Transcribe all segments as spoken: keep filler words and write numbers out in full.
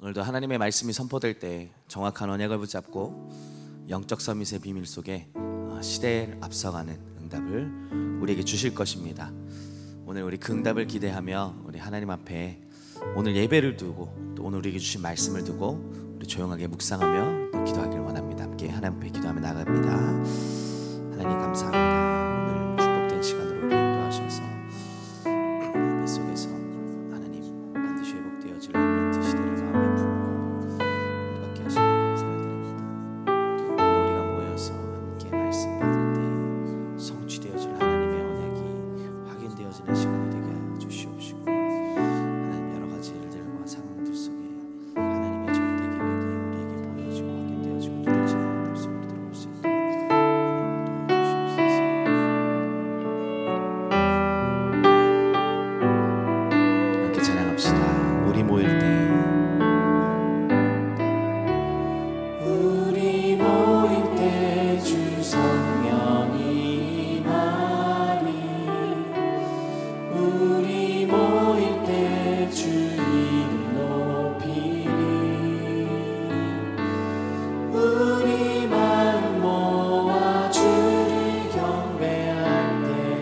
오늘도 하나님의 말씀이 선포될 때 정확한 언약을 붙잡고 영적 서밋의 비밀 속에 시대를 앞서가는 응답을 우리에게 주실 것입니다. 오늘 우리 그 응답을 기대하며 우리 하나님 앞에 오늘 예배를 두고 또 오늘 우리에게 주신 말씀을 두고 우리 조용하게 묵상하며 또 기도하기를 원합니다. 함께 하나님 앞에 기도하며 나갑니다. 하나님 감사합니다. 오늘 축복된 시간으로 우리 인도하셔서 예배 속에서 하나님 반드시 회복되어질 렘넌트 시대를 마음에 품고 우리밖에 하시며 감사를 드립니다. 오늘 우리가 모여서 함께 말씀 받을 때 성취되어질 하나님의 언약이 확인되어지는 시간이 되게 하여 주시옵시고, 하나님 여러 가지 일들과 상황들 속에 하나님의 절대 계획이 우리에게 보여지고 확인되어지고 누려지는 응답 속으로 들어올 수 있도록 하나님 도와주시옵소서. 이렇게 찬양합시다. 우리 모일 때 우리 모일 때 주 성령이 임하리. 우리 모일 때 주 이름 높이리. 우리 마음 모아 주를 경배할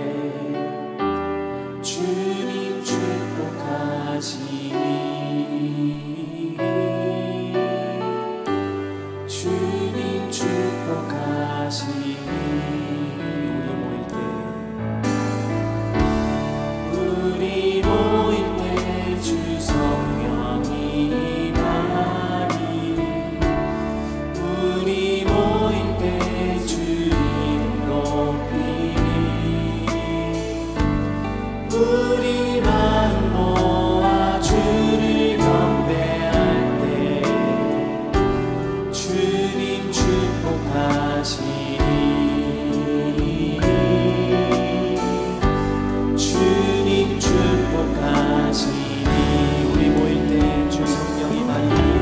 때 주님 축복하시리. 주님 축복하시리. 우리 모일 때 주 성령이 임하리. 우리 모일 때 주 이름 높이리. 우리 마음 모아 주를 경배할 때 주님 축복하시리. 주님 축복하시리. 우리 모일 때 주 성령이 임하리.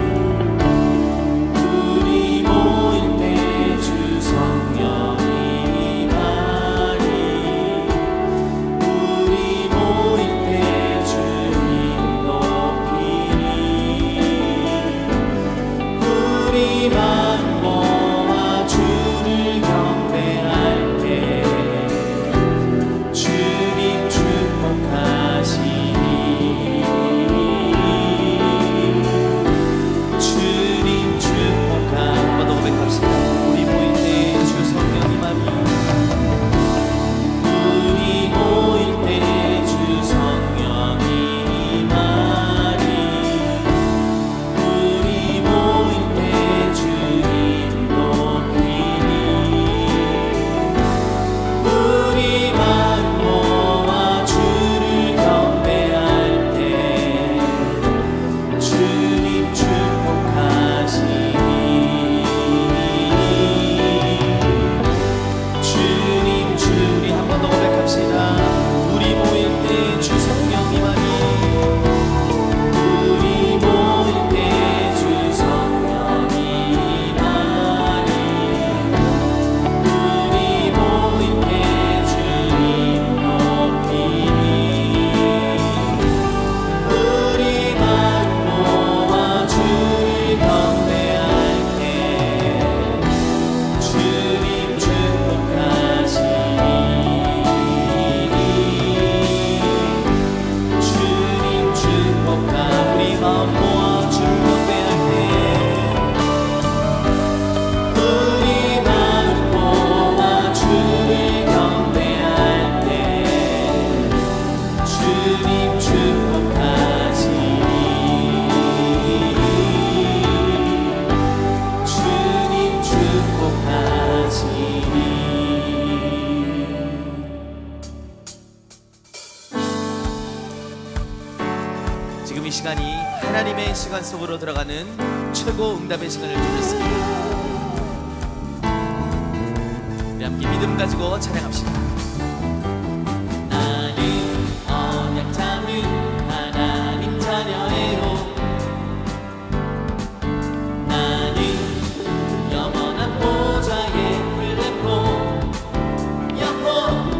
우리 모일 때 주 성령이 임하리. 우리 모일 때 주 이름 높이리. 우리 마음 모아 주를 경배할 때 주님 축복하시리. 주님 축복하. 한 번 더 고백합시다. 우리 모일 때 주 성령 임하리. 우리 모일 때 주 성령이 임하리. 우리 모일 때 주 이름 높이리. 우리 마음 모아 주를 경배할 때 주님 축복하시리. 주님 주님 한 번 더 고백합시다. 우리 모일 때 주 성령 임하리. 우리 모일 때 주 성령이 임하리. 우리 모일 때 주 이름 높이리. 우리 마음 모아 주를 경배할 때 주님 축복하시리. 주님 축복하. 우리 마음 모아 주를 경배할 때 우리 마음 모아 주를 경배할 때 주님 축복하시리. 주님 축복하시리. 지금 이 시간이 하나님의 시간 속으로 들어가는 최고 응답의 시간을 주셨습니다. 우리 함께 믿음 가지고 찬양합시다. 나는 언약 잡은 하나님 자녀예요. 나는 영원한 보좌의 플랫폼 영혼.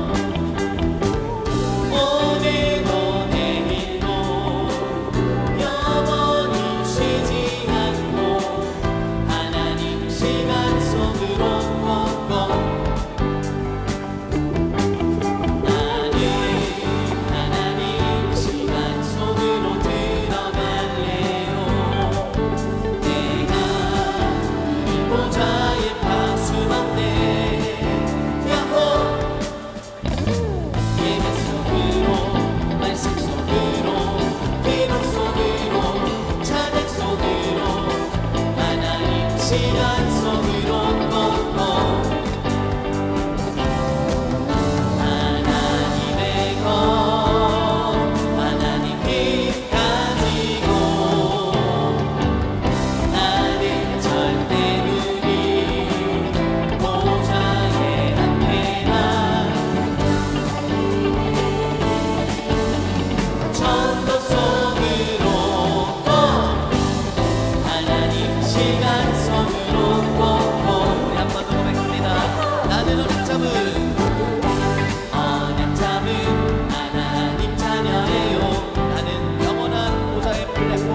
오늘도 내일도 영원히 쉬지 시간 속으로 걷고 하나님의 것 하나님 힘 가지고 나는 절대 누리 보좌에 안내나 천도 속으로 걷고 하나님 시간 속으로 걷고 우리 한 번 더 고백합니다. 나는 언약 잡은 언약 잡은 하나님 자녀예요. 나는 영원한 보좌의 플랫폼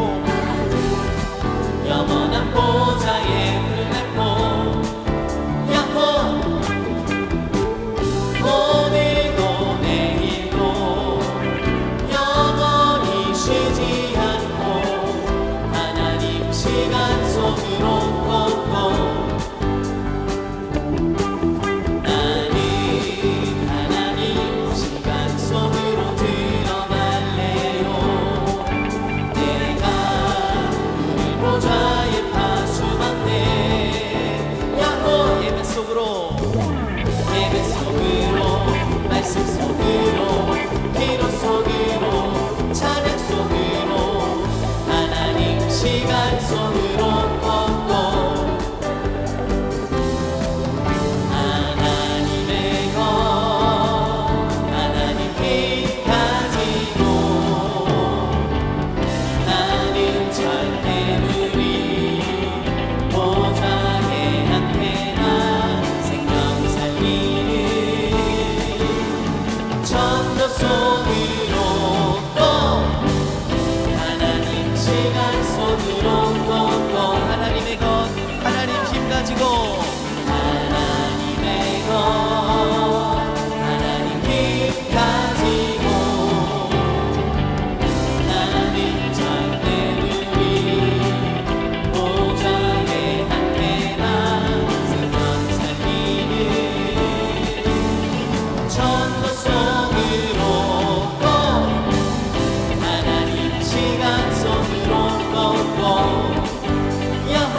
영원한 보좌의 플랫폼 야호 오늘도 내일도 영원히 쉬지 않고 하나님 시간 속으로 걷고 나는 하나님 시간 속으로 들어갈래요. 내가 우리 보좌의 파수망대 야호 예배 속으로 예배 속으로 말씀 속으로 기도 속으로 찬양 속으로 하나님 시간 속으로 걷고 하나님의 것 하나님 힘 가지고 나는 절대 누리 보좌의 안테나 생명 살리는 천도 속으로 또 하나님 시간 속으로 걷고 하나님의 것 하나님 힘 가지고 하나님의 것 하나님 힘 가지고 나는 절대 누리 보좌의 안테나 생명 살리는 천도 속으로 또 하나님 시간 속으로 걷고 야호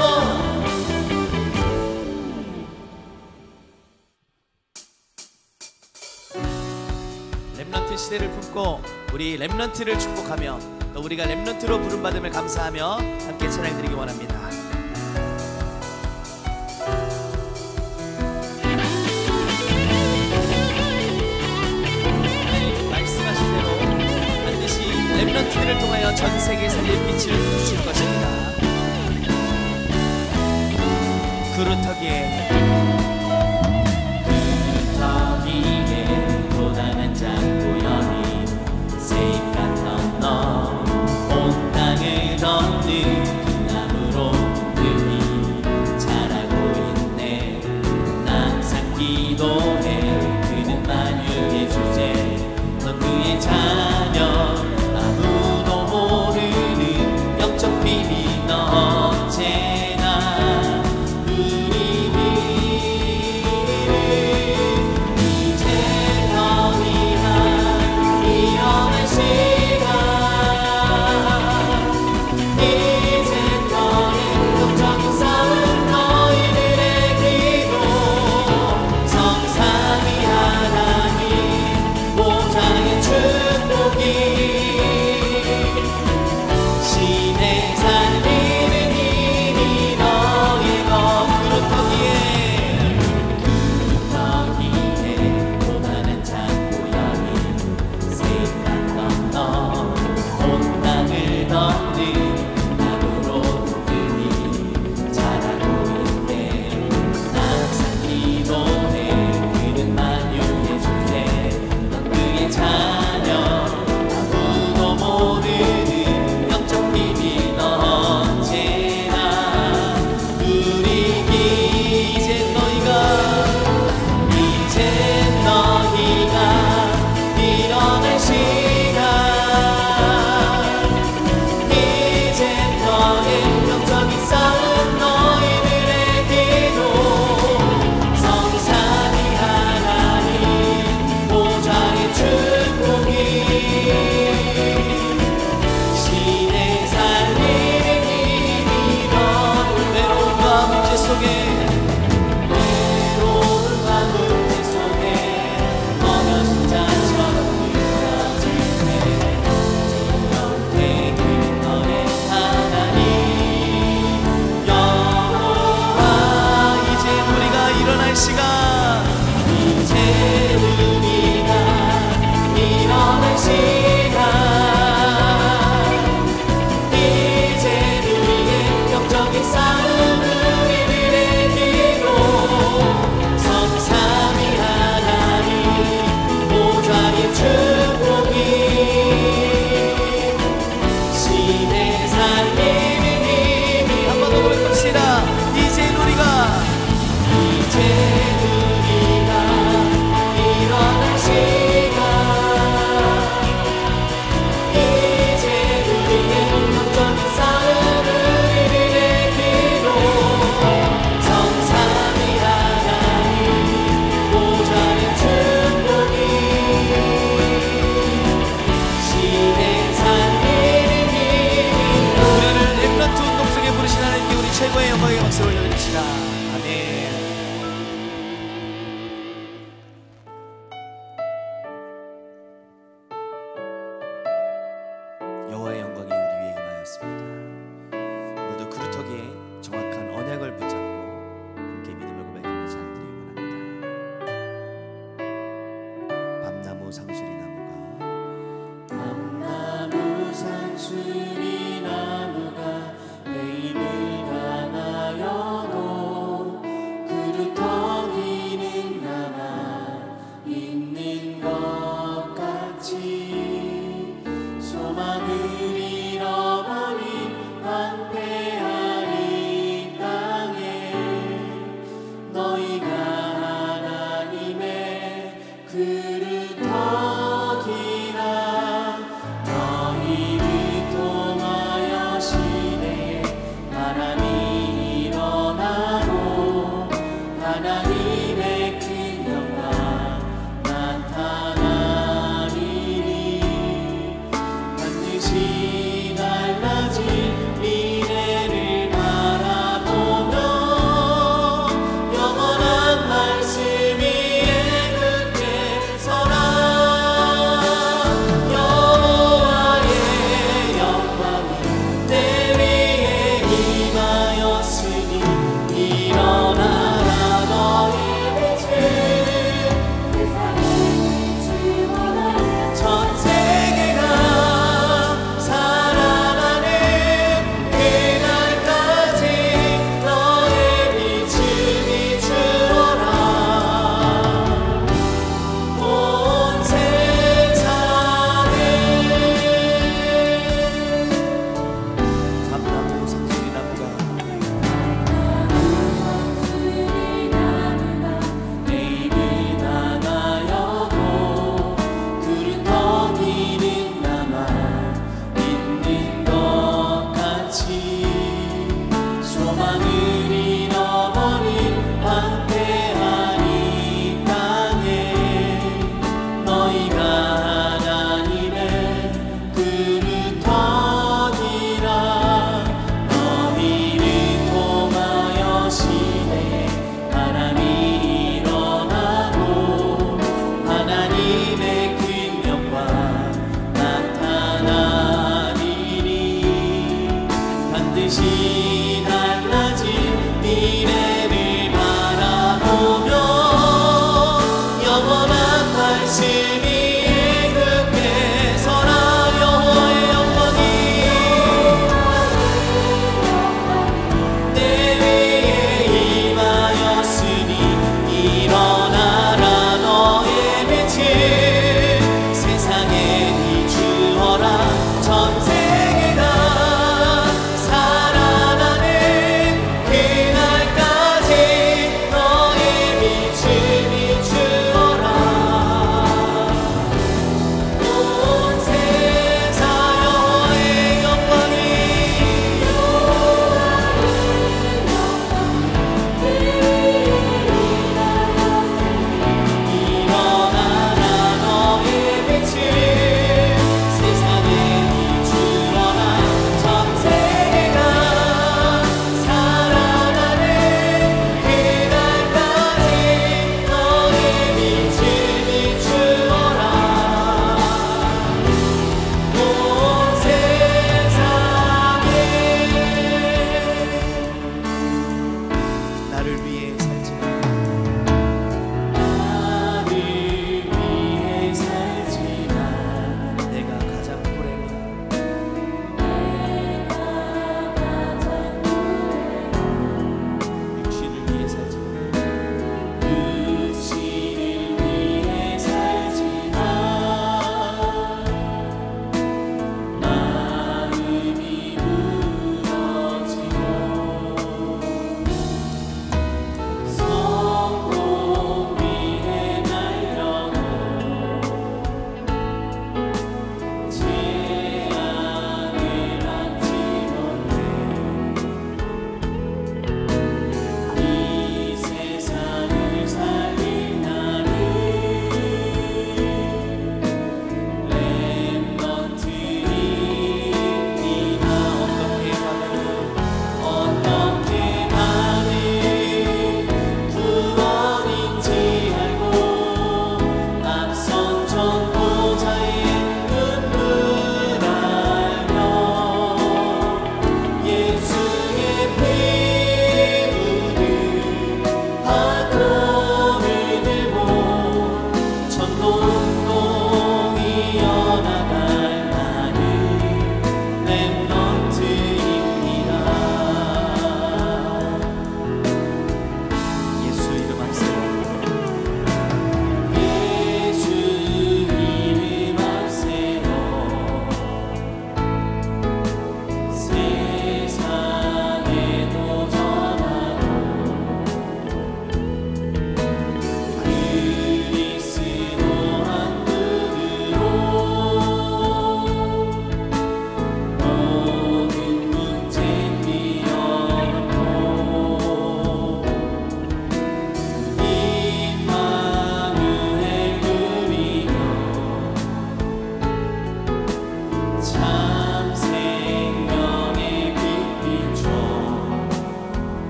렘넌트 시대를 품고 우리 렘넌트를 축복하며 또 우리가 렘넌트로 부름받음을 감사하며 함께 찬양드리기 원합니다. 말씀하신 대로 반드시 렘넌트들을 통하여 전 세계에 살릴 빛을 주실 것입니다. 구루터기에 구루터기에 고단한 장구연이 세입 같던 너 온 땅을 덮는 그 나무로 그이 자라고 있네. 나 항상 기도해 그는 만유의 주제 넌 그의 자녀 아무도 모르는 영적 비밀 너 언제나 우리 이제 너희가 일어날 시간 이제 너의 영적인 싸움 너희들의 기도 성삼위 하나님 보좌의 축복이 시대 살리는 힘이 너의 것 구루터기에 구루터기에 고단한 장구연이 세입 같던 너 온 땅을 덮는 나무로 그이 자라고 있네. 나 항상 기도해 그는 만유의 주제 넌 그의 자녀 아무도 모르는 영적 비밀 너 언제나 우리 이제 너희가 이제 너희가 일어날 시간 이제 너의 영적인 싸움 너희들의 기도 성삼위 하나님 보좌의 축복이 시대 살리는 힘이 너 외로움과 문제 누리라. 이제 누리가 이제 누리가 일어날 시간. 이제 누리는 영적인 싸움을 우리를 기로 성삼위 하나님 보좌의 축복이 시대 살리는 힘이 우리를 렘넌트 운동 속에 부르신 하나님께 우리 최고의 영광의 박수를 올려드립시다. 아멘. 여호와의 영광이 우리 위에 임하였습니다. 오늘도 그루터기에 정확한 언약을 붙잡고 함께 믿음을 고백하는 자를 드리기 원합니다. 밤나무 상수리 나무가 밤나무 상수리 나무가 매임을 당하여도 그루터기는 남아 있는 것 같이 소망을 잃어버린 황폐한 이 땅에 너희가 하나님의 그루터기라. 너희를 통하여 시대에 바람이 일어나고 하나님의 큰 영광 나타나리니 반드시 달라질 미래를 바라보며 영원한 말씀 위에 굳게 서라. 여호와의 영광이 내 위에 임하였으니 일어나라. 너의 빛을 전 세계가 살아나는 그날까지 너의 빛을 비추어라. 온 세상에 밤나무 상수리 나무가 매임을 당하여도 그루터기는 남아 있는 것 같이 소망을 잃어버린 황폐한 이 땅에 너희가 하나님의 그루터기라. 너희를 통하여 시대에 바람이 일어나고 하나님의 큰 영광 나타나리니 반드시 달라질 미래를 바라보며 영원한 말씀 위에 굳게 서라. 여호와의 영광이 내 위에 임하였으니 일어나라. 너의 빛을 세상에 비추어라. 전 세계가 살아나는 그날까지 너의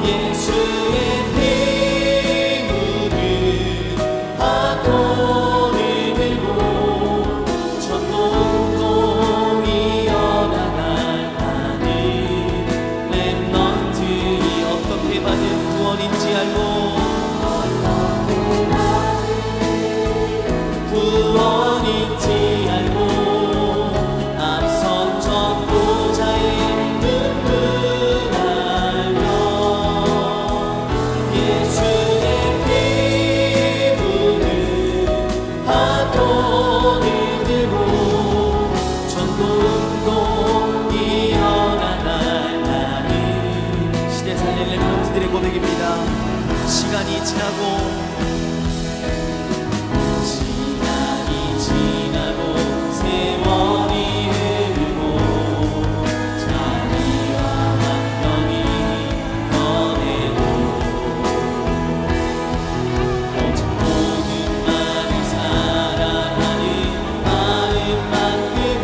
예수의 피 묻은 파도를 들고 전동동이 이어나갈 나는 렘넌트이 어떻게 받은 구원인지 알고 구원인지 알고 앞선 전도자의 눈물 알며 예수의 피 묻은 파도를 들고 전도운동 이어나갈 나는 시대 살릴 렘넌트들의 고백입니다. 시간이 지나고 시간이 지나고 세월이 흐르고 자리와 환경이 변해도 오직 복음만을 사랑하는 마음만큼은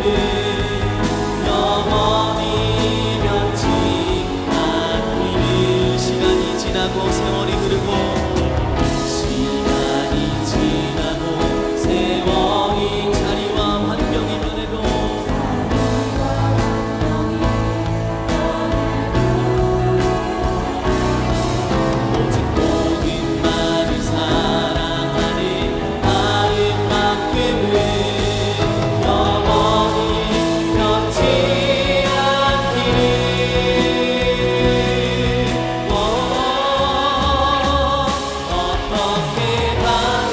영원히 변치 않기를. 시간이 지나고 세월이 흐르고 시간이 지나고 세월이 자리와 환경이 변해도 오직 복음만을 사랑하는 마음만큼은 영원히 변치 않기를. 어떻게 받은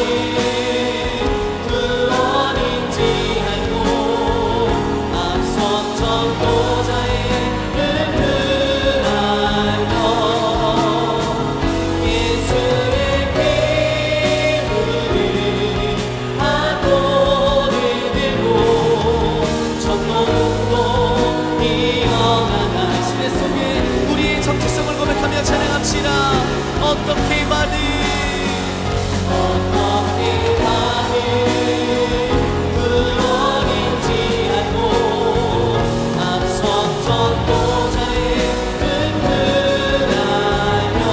구원인지 알고 앞선 전도자의 눈물 알며 예수의 피 묻은 파도를 들고 전도운동 이어나갈 시대 속에 우리의 정체성을 고백하며 찬양합시다. 어떻게 받은 어떻게 받은 구원인지 알고 앞선 전도자의 눈물 알며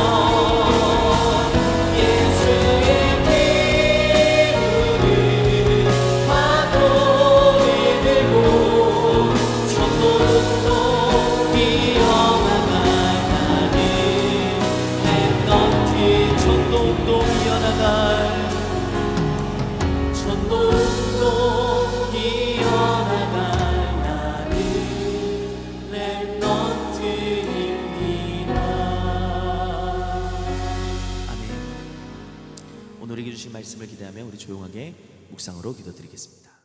예수의 피 묻은 파도를 들고 전도운동 이어나갈 나는 렘넌트. 전도운동 이어나갈 전도운동 이어나갈 나는 렘넌트입니다. 아멘. 오늘 우리에게 주신 말씀을 기대하며 우리 조용하게 묵상으로 기도드리겠습니다.